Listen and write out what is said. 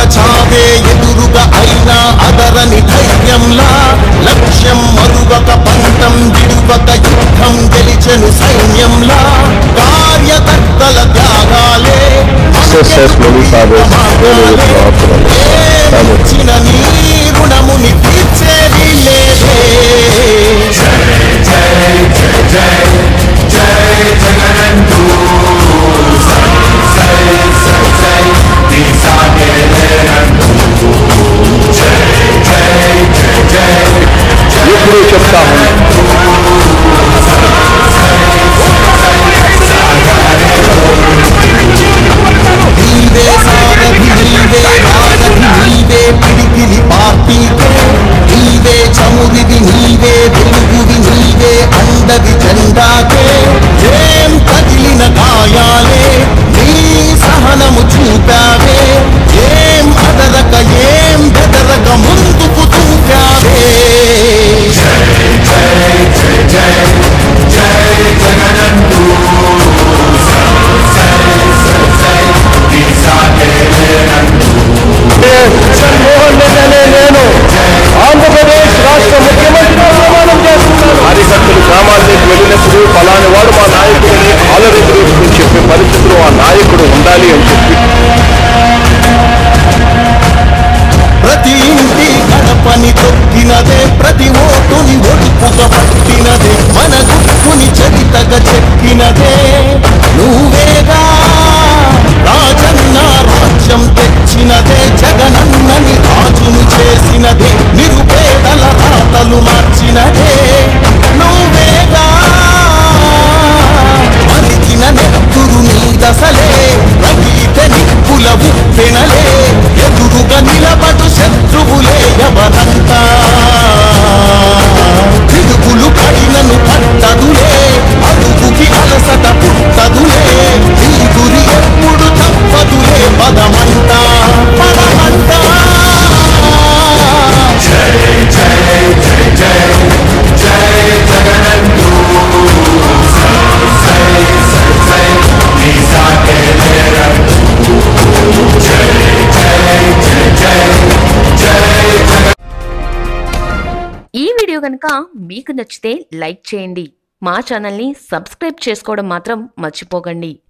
చావే ఎదురుగా అయినా అదరని ధైర్యంలా లక్ష్యం మరువక పంతం విడువక యుద్ధం గెలిచెను సైన్యంలా కార్యకర్తల త్యాగాలే ఇచ్చిన నీ రుణముని తీర్చేది లేదే. ఎప్పుడు చెప్తాము నీవే సారథి నీవే వారధి నీవే పిడికిలి పార్టీకే నీవే చమురివి నీవే వెలుగువి నీవే అండవి జెండాకే ఏం తగిలిన గాయాలే నీ సహనము చూపావే ఏం అదరక ఏం బెదరక ముందుకు చూపావే. జగన్మోహన్ రెడ్డి అనే నేను ఆంధ్రప్రదేశ్ రాష్ట్ర ముఖ్యమంత్రిగా ప్రమాణం చేస్తున్నాను. కార్యకర్తలు గ్రామాల్లోకి వెళ్ళినప్పుడు ఫలాని వాడు మా నాయకుడిని ఆలరించుకుని చెప్పే పరిస్థితుల్లో ఆ నాయకుడు ఉండాలి అని చెప్పి ప్రతి ఇంటి గడపని తొక్కినదే ప్రతి ఓటుని ఒడుపుగా పట్టినదే మన గుట్టుని చరితగా చెక్కినదే నువ్వేగా రాజన్న రాజ్యం తెచ్చినదే జగనన్నని రాజును చేసినదే నిరుపేదల రాతలు మార్చినదే నువ్వేగా మరిచిన నెత్తురు నీదసలే రగిలితే నిప్పులవు పెనలే ఎదురుగా నిలబడు శత్రువులే ఎవరంతా పిడుగులు పడినను పట్టదులే అదుగుకి అలసట పుట్టదులే నీ గురి ఎప్పుడు తప్పదులే పదమంతా పదమంతా. ఈ వీడియో కనుక మీకు నచ్చితే లైక్ చేయండి. మా ఛానల్ని సబ్స్క్రైబ్ చేసుకోవడం మాత్రం మర్చిపోకండి.